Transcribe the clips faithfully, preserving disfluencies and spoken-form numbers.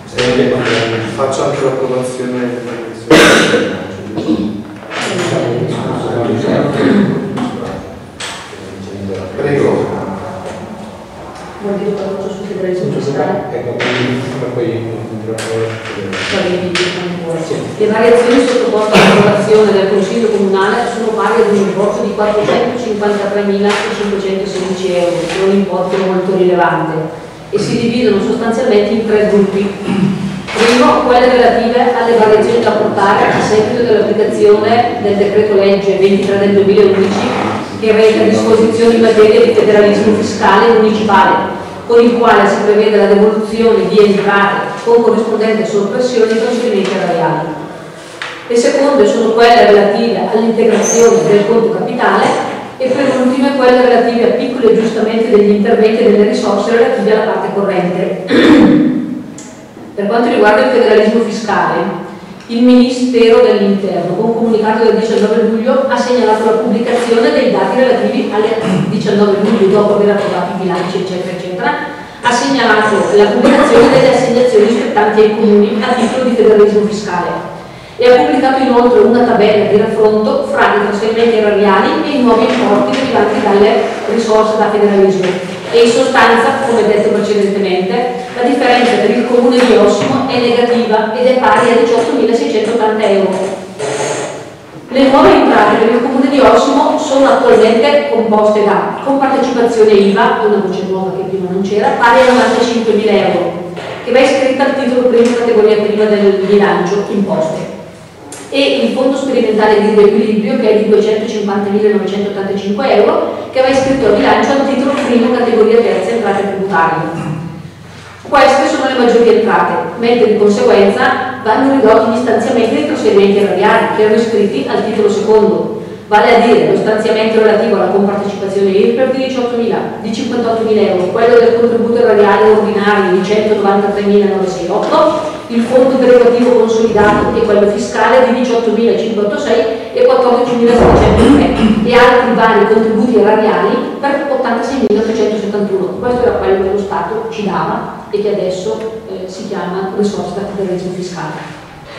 Eh, faccio anche l'approvazione della Prego. Vuol dire qualcosa sul federalismo fiscale? Le variazioni sottoposte all'approvazione del Consiglio Comunale sono pari ad un importo di quattrocentocinquantatremila cinquecentosedici euro, che è un importo molto rilevante, e si dividono sostanzialmente in tre gruppi. Primo, quelle relative alle variazioni da apportare a seguito dell'applicazione del decreto legge ventitré del duemilaundici che reca disposizioni in materia di federalismo fiscale municipale, con il quale si prevede la devoluzione di entrate con corrispondente soppressione di trasferimenti erariali. Le seconde sono quelle relative all'integrazione del conto capitale e per ultime quelle relative a piccoli aggiustamenti degli interventi e delle risorse relative alla parte corrente. Per quanto riguarda il federalismo fiscale, il Ministero dell'Interno, con comunicato del diciannove luglio, ha segnalato la pubblicazione dei dati relativi al diciannove luglio, dopo aver approvato i bilanci, eccetera, eccetera, ha segnalato la pubblicazione delle assegnazioni spettanti ai comuni a titolo di federalismo fiscale e ha pubblicato inoltre una tabella di raffronto fra i trasferimenti erariali e i nuovi importi derivanti dalle risorse da federalismo. E in sostanza, come detto precedentemente, la differenza per il comune di Ossimo è negativa ed è pari a diciottomilaseicentottanta euro. Le nuove entrate per il comune di Ossimo sono attualmente composte da compartecipazione I V A, una voce nuova che prima non c'era, pari a novantacinquemila euro, che va iscritta al titolo primo categoria prima del bilancio imposte, e il fondo sperimentale di riequilibrio, che è di duecentocinquantamila novecentoottantacinque euro, che va iscritto al bilancio al titolo primo categoria terza entrate tributarie. Queste sono le maggiori entrate, mentre di conseguenza vanno ridotti gli stanziamenti dei trasferimenti erariali che erano iscritti al titolo secondo, vale a dire lo stanziamento relativo alla compartecipazione I R P E F di diciottomila, di cinquantottomila euro, quello del contributo erariale ordinario di centonovantatremilanovecentoseintotto, il fondo derivativo consolidato e quello fiscale di diciottomilacinquecentosei e quattordicimilasettecentotre e altri vari contributi erariali per ottantaseimilatrecentosettantuno. Questo era quello che lo Stato ci dava e che adesso eh, si chiama risorse da federalismo fiscale.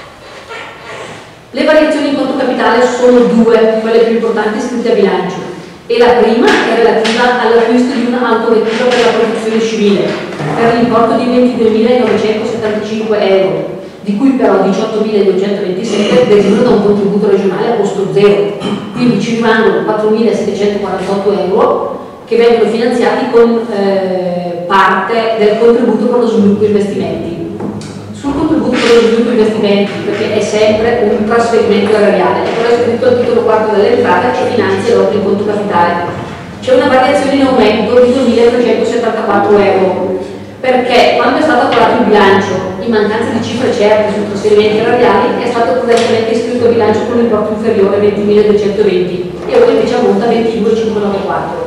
Le variazioni in conto capitale sono due, quelle più importanti iscritte a bilancio, e la prima è relativa all'acquisto di un'autovettura per la protezione civile per l'importo di ventiduemilanovecentosettantacinque euro, di cui però diciottomiladuecentoventisette derivano da un contributo regionale a costo zero, quindi ci rimangono quattromilasettecentoquarantotto euro che vengono finanziati con eh, parte del contributo per lo sviluppo e investimenti. Sul contributo per lo sviluppo e investimenti, perché è sempre un trasferimento erariale, però è scritto al titolo quarto dell'entrata che finanzia l'opera in conto capitale. C'è una variazione in aumento di duemilatrecentosettantaquattro euro, perché quando è stato approvato il bilancio, in mancanza di cifre certe sui trasferimenti erariali, è stato prudentemente iscritto a bilancio con un importo inferiore a ventimiladuecentoventi e ora invece ammonta a ventiduemilacinquecentonovantaquattro.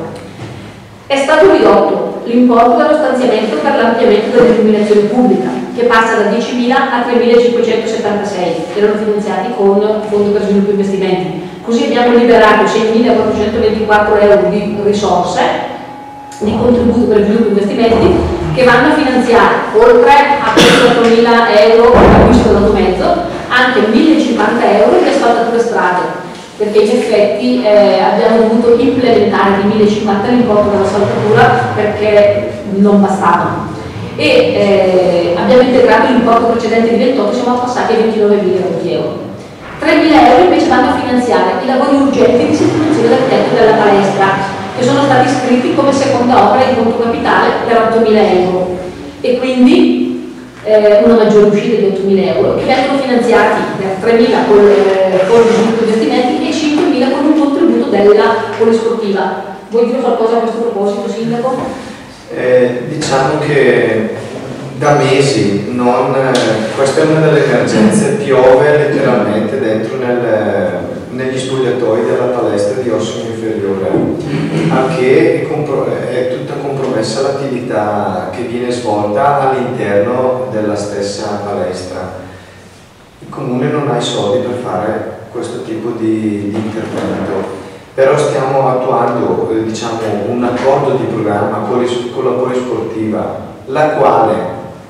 È stato ridotto l'importo dello stanziamento per l'ampliamento dell'illuminazione pubblica, che passa da diecimila a tremilacinquecentosettantasei, che erano finanziati con il Fondo per Sviluppo e Investimenti. Così abbiamo liberato seimilaquattrocentoventiquattro euro di risorse, di contributo per sviluppo e investimenti, che vanno a finanziare, oltre a quattromila euro a cui sono dato mezzo, anche millecinquanta euro di asfaltature strade, perché in effetti eh, abbiamo dovuto implementare di millecinquanta l'importo della saldatura perché non bastava. E eh, abbiamo integrato l'importo precedente di ventotto, siamo passati a ventinovemila euro. tremila euro invece vanno a finanziare i lavori urgenti di sostituzione del tetto della palestra, che sono stati iscritti come seconda opera in conto capitale per ottomila euro, e quindi eh, una maggiore uscita di ottomila euro, che vengono finanziati per tremila con eh, con sviluppo investimenti e cinquemila con un contributo della polisportiva. Vuoi dire qualcosa a questo proposito, Sindaco? Eh, diciamo che da mesi, non, questa è una delle emergenze, piove letteralmente dentro nel, negli spogliatoi della palestra di Ossimo Inferiore, al che è, è tutta compromessa l'attività che viene svolta all'interno della stessa palestra. Il comune non ha i soldi per fare questo tipo di, di intervento, però stiamo attuando eh, diciamo, un accordo di programma con, con la polisportiva, la quale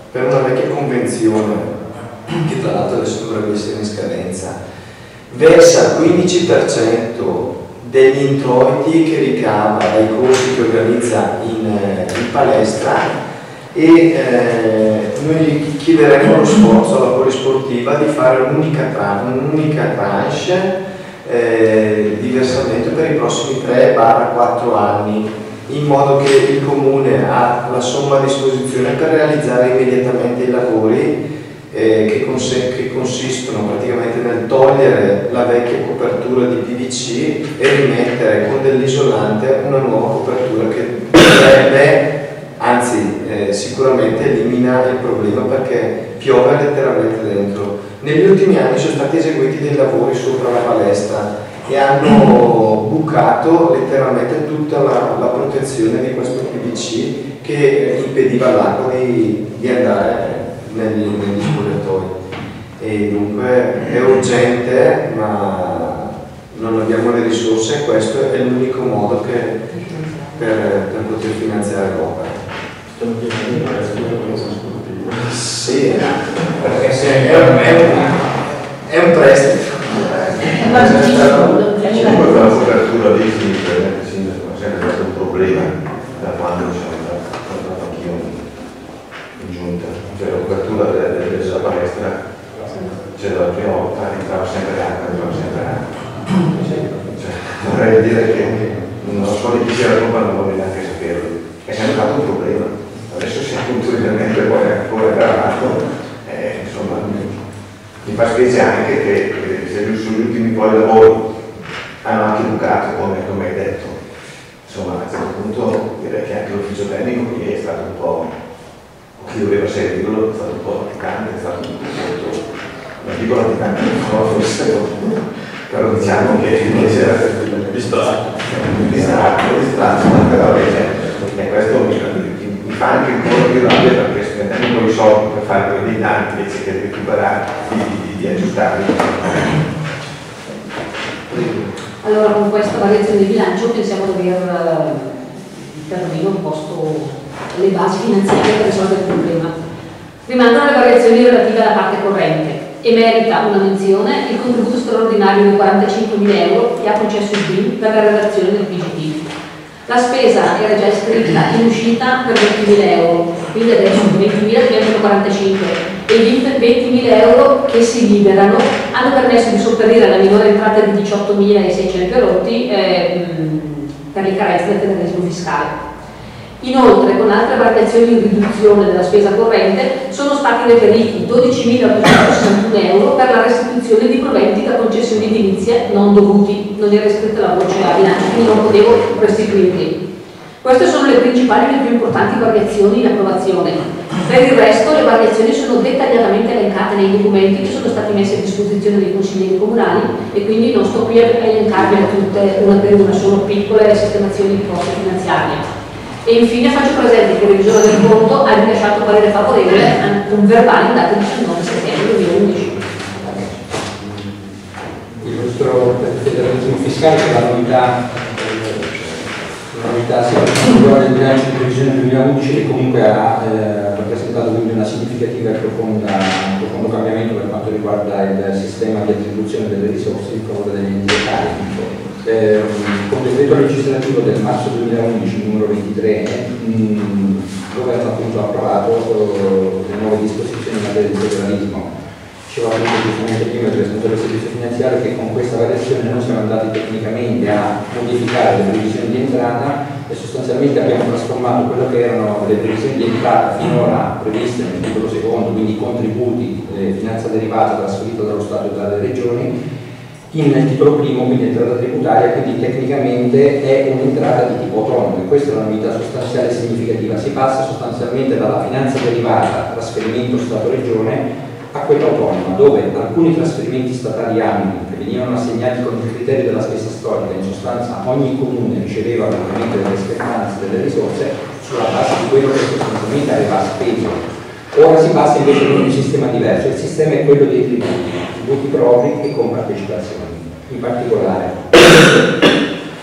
per una vecchia convenzione, che tra l'altro adesso dovrebbe essere in scadenza, versa il quindici per cento degli introiti che ricava dai corsi che organizza in, in palestra, e eh, noi chiederemo lo sforzo alla polisportiva di fare un'unica tra, un'unica tranche eh, di versamento per i prossimi tre quattro anni, in modo che il comune ha la somma a disposizione per realizzare immediatamente i lavori eh, che, cons- che consistono praticamente nel togliere la vecchia copertura di P V C e rimettere con dell'isolante una nuova copertura che dovrebbe, anzi eh, sicuramente elimina il problema, perché piove letteralmente dentro. Negli ultimi anni sono stati eseguiti dei lavori sopra la palestra e hanno bucato letteralmente tutta la, la protezione di questo P V C che impediva all'acqua di, di andare negli, negli spogliatoi. E dunque è urgente, ma non abbiamo le risorse, e questo è l'unico modo che, per, per poter finanziare l'opera. Sì, perché se è un, è un, è un prestito. Comunque per la copertura lì sì, per me è sempre stato un problema da quando sono andato anch'io in giunta. Cioè la copertura della palestra, c'era la prima volta, entrava sempre acqua, entrava sempre acqua. Cioè, vorrei dire che non so di chi sia la colpa, non voglio neanche saperlo. È sempre stato un problema. Adesso si è ulteriormente poi ancora aggravato, eh, insomma, mi fa specie anche che, che se sugli ultimi poi lavori hanno anche bucato, come, come hai detto. Insomma, a un certo punto direi che anche l'ufficio tecnico qui è stato un po', chi doveva seguirlo, è stato un po' laticante, è stato molto, non dico laticante, no, forse, però diciamo che c'era distratto, distratto, distratto, però e questo mi, mi, mi fa anche un po' di rabbia, perché spendendo i soldi per fare dei danni invece che di recuperare, di, di, di aggiustarli. Allora, con questa variazione di bilancio pensiamo di aver perlomeno posto le basi finanziarie per risolvere il problema. Rimangono le variazioni relative alla parte corrente e merita una menzione il contributo straordinario di quarantacinquemila euro che ha concesso il B I M per la redazione del P G T. La spesa era già iscritta in uscita per ventimila euro, quindi adesso ventimila diventano quarantacinque, e i ventimila euro che si liberano hanno permesso di sopperire alla minore entrata di diciottomilaseicento erotti eh, per le carenze del federalismo fiscale. Inoltre, con altre variazioni di riduzione della spesa corrente, sono stati reperiti dodicimilaottocentosessantuno euro per la restituzione di proventi da concessioni edilizie non dovuti. Non era iscritta la voce a bilancio, quindi non potevo restituirli. Queste sono le principali e le più importanti variazioni in approvazione. Per il resto, le variazioni sono dettagliatamente elencate nei documenti che sono stati messi a disposizione dei consiglieri comunali, e quindi non sto qui a elencarvele tutte una per una, sono piccole sistemazioni di poste finanziarie. E infine faccio presente che il revisore del conto ha rilasciato parere favorevole a un verbale in data diciannove settembre duemilaundici. Il nostro federalismo fiscale è la novità, la novità sia per il bilancio di previsione duemilaundici, che comunque ha eh, rappresentato quindi una significativa e profonda, un profondo cambiamento per quanto riguarda il sistema di attribuzione delle risorse in favore degli enti locali. Eh, con decreto legislativo del marzo duemilaundici numero ventitré mh, il governo ha appunto approvato uh, le nuove disposizioni in materia di federalismo. Diceva appunto giustamente prima il presentatore del servizio finanziario che con questa variazione noi siamo andati tecnicamente a modificare le previsioni di entrata e sostanzialmente abbiamo trasformato quello che erano le previsioni di entrata finora previste nel titolo secondo, quindi contributi, eh, finanza derivata trasferita dallo Stato e dalle regioni, in titolo primo, quindi entrata tributaria, quindi tecnicamente è un'entrata di tipo autonomo, e questa è una novità sostanziale e significativa. Si passa sostanzialmente dalla finanza derivata, trasferimento Stato-Regione, a quella autonoma, dove alcuni trasferimenti statali annui che venivano assegnati con il criterio della spesa storica, in sostanza ogni comune riceveva ovviamente delle spettanze, delle risorse sulla base di quello che sostanzialmente aveva speso. Ora si passa invece ad un sistema diverso, il sistema è quello dei tributi, tributi propri e con partecipazioni. In particolare,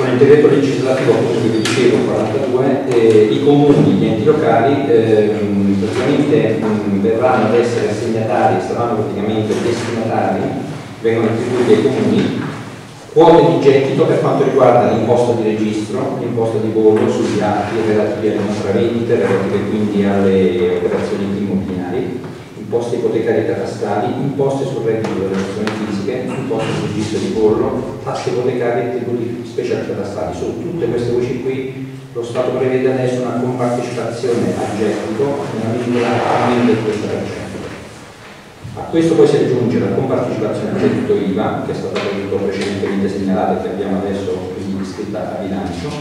Con il decreto legislativo, appunto, che vi dicevo, quarantadue, eh, i comuni, gli enti locali ehm, praticamente mh, verranno ad essere assegnatari, saranno praticamente destinatari, vengono attribuiti ai comuni quote di gettito per quanto riguarda l'imposta di registro, l'imposta di bollo sugli atti relativi alle compravendite, relative quindi alle operazioni immobiliari, imposte ipotecarie catastali, imposte sul reddito delle persone fisiche, imposte sul registro di bollo, tasse ipotecarie e tributi speciali catastali. Su tutte queste voci qui lo Stato prevede adesso una compartecipazione al gettito nella misura almeno del due per cento. A questo poi si aggiunge la compartecipazione al gettito I V A, che è stata precedentemente segnalata e che abbiamo adesso quindi iscritta a bilancio.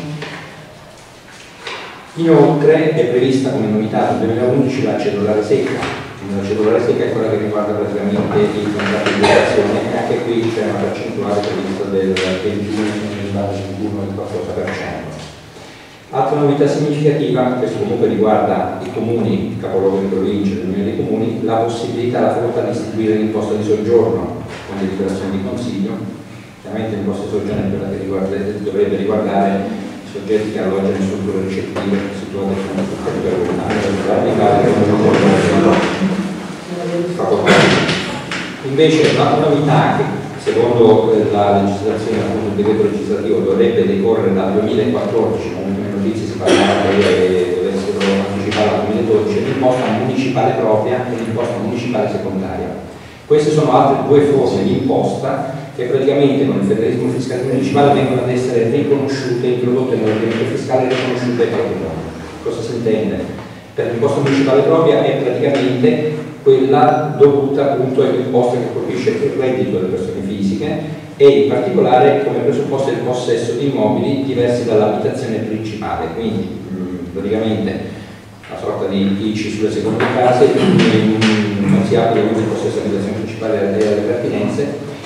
Inoltre è prevista come novità nel duemilaundici la cedolare secca. La cedolare secca è quella che riguarda praticamente il contratto di locazione e anche qui c'è una percentuale prevista del ventuno del quattordici per cento. Altra novità significativa, questo comunque riguarda i comuni, il capoluogo di provincia, l'unione dei comuni, la possibilità, la facoltà di istituire l'imposta di soggiorno con deliberazione di consiglio. Chiaramente l'imposta di soggiorno è quella che riguarda, dovrebbe riguardare i soggetti che alloggiano in strutture ricettive situate sul territorio comunale. Invece la novità che secondo la legislazione, appunto il decreto legislativo, dovrebbe decorrere dal duemilaquattordici, comunque nelle notizie si parlava che dovessero anticipare al duemiladodici, l'imposta municipale propria e l'imposta municipale secondaria. Queste sono altre due forme di imposta che praticamente con il federalismo fiscale municipale vengono ad essere riconosciute, introdotte nell'ordinamento fiscale e riconosciute ai propri nomi. Cosa si intende? Per l'imposta municipale propria è praticamente quella dovuta appunto all'imposta che colpisce il reddito delle persone fisiche e in particolare come presupposto il possesso di immobili diversi dall'abitazione principale, quindi mh, praticamente una sorta di I C I sulle seconde case, mh, non si applica il possesso dell'abitazione principale e alle pertinenze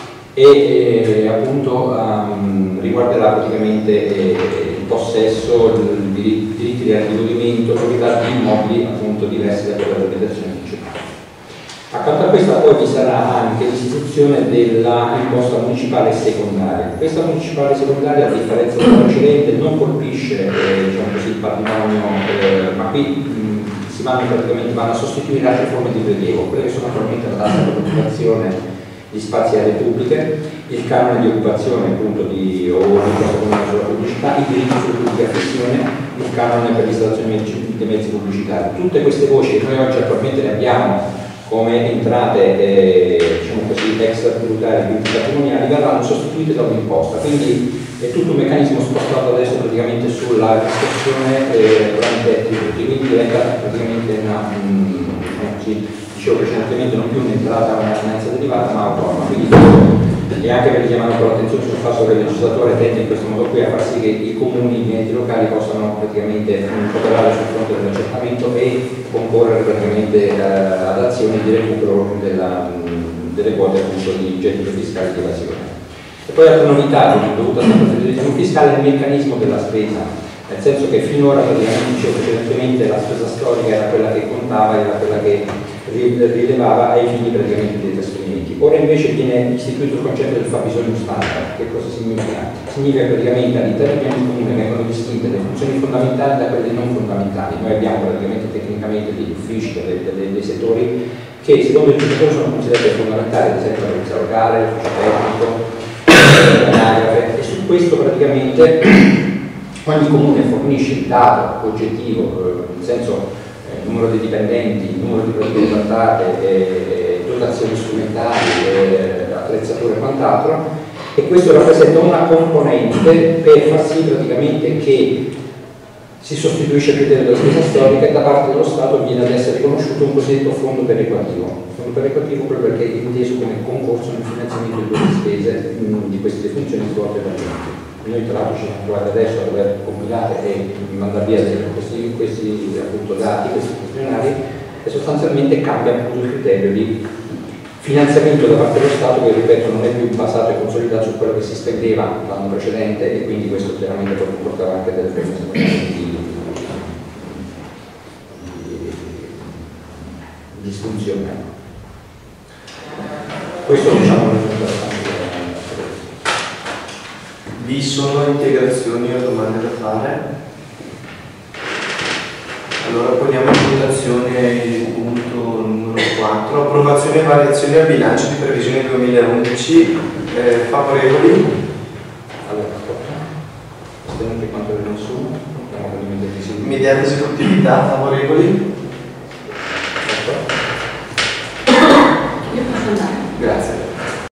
e eh, appunto um, riguarderà praticamente eh, il possesso, i diritti, diritti di adempimento, proprietà di immobili appunto diversi da quella dell'abitazione principale. Accanto a questa poi vi sarà anche l'istituzione dell'imposta municipale secondaria. Questa municipale secondaria, a differenza della precedente, non colpisce eh, diciamo così, il patrimonio, eh, ma qui mh, si vanno praticamente vanno a sostituire altre forme di prelievo, quelle che sono naturalmente la tassa per l'occupazione di spazi e aree pubbliche, il canone di occupazione appunto di o l'imposta comunale sulla pubblicità, i diritti sulla pubblica affezione, il canone per l'installazione dei mezzi pubblicitari. Tutte queste voci che noi oggi attualmente ne abbiamo come entrate eh, diciamo così, extra tributarie, quindi patrimoniali, verranno sostituite da un'imposta, quindi è tutto un meccanismo spostato adesso praticamente sulla riscossione eh, durante tributi, quindi diventa praticamente una, um, diciamo così, dicevo precedentemente, non più un'entrata, una finanza derivata, ma autonoma, quindi e anche per richiamare un po' l'attenzione sul fatto che il legislatore tende in questo modo qui a far sì che i comuni, gli enti locali possano praticamente operare sul fronte dell'accertamento e concorrere praticamente eh, ad azioni di recupero della, delle quote appunto di gettito fiscale di evasione. E poi altra novità dovuta al federalismo fiscale è il meccanismo della spesa, nel senso che finora praticamente dicevo precedentemente la spesa storica era quella che contava, era quella che rilevava ai fini praticamente dei trasferimenti. Ora invece viene istituito il concetto del fabbisogno standard. Che cosa significa? Significa praticamente all'interno di ogni comune vengono distinte le funzioni fondamentali da quelle non fondamentali. Noi abbiamo praticamente tecnicamente degli uffici, delle, delle, dei settori che secondo il legislatore sono considerati fondamentali, ad esempio la polizia locale, l'ufficio tecnico, l'anagrafe, e su questo praticamente ogni comune fornisce il dato oggettivo, nel senso il numero di dipendenti, il numero di prodotti trattate, eh, dotazioni strumentali, eh, attrezzature e quant'altro, e questo rappresenta una componente per far sì praticamente che si sostituisce il criterio della spesa storica e da parte dello Stato viene ad essere riconosciuto un cosiddetto fondo perequativo. Fondo perequativo proprio perché è inteso come concorso nel finanziamento di queste spese mh, di queste funzioni svolte dagli enti. Noi tra l'altro ci siamo trovati adesso a dover compilare e mandare via questi, questi appunto, dati, questi questionari, e sostanzialmente cambia appunto il criterio di finanziamento da parte dello Stato che, ripeto, non è più basato e consolidato su quello che si spendeva l'anno precedente, e quindi questo chiaramente può comportare anche delle problemi di disfunzione. Questo diciamo è Vi sono integrazioni o domande da fare? Allora poniamo in votazione il punto numero quattro, approvazione e variazione al bilancio di previsione duemilaundici, eh, favorevoli? Allora, aspetta, quanto è nessuno? Immediata esecutività, favorevoli?